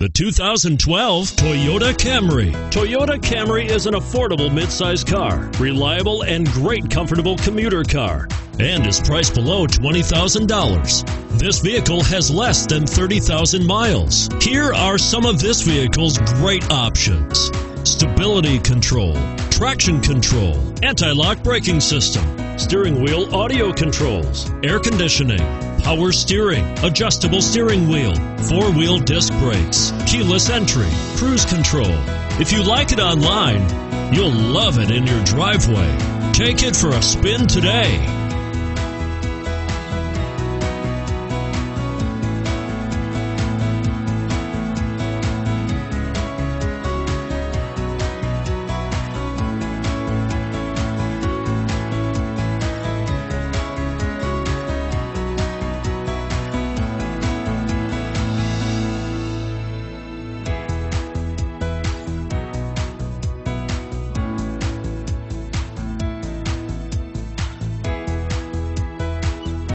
The 2012 Toyota Camry. Toyota Camry is an affordable midsize car, reliable and great comfortable commuter car, and is priced below $20,000. This vehicle has less than 30,000 miles. Here are some of this vehicle's great options: stability control, traction control, anti-lock braking system, steering wheel audio controls, air conditioning, power steering, adjustable steering wheel, four-wheel disc brakes, keyless entry, cruise control. If you like it online, you'll love it in your driveway. Take it for a spin today.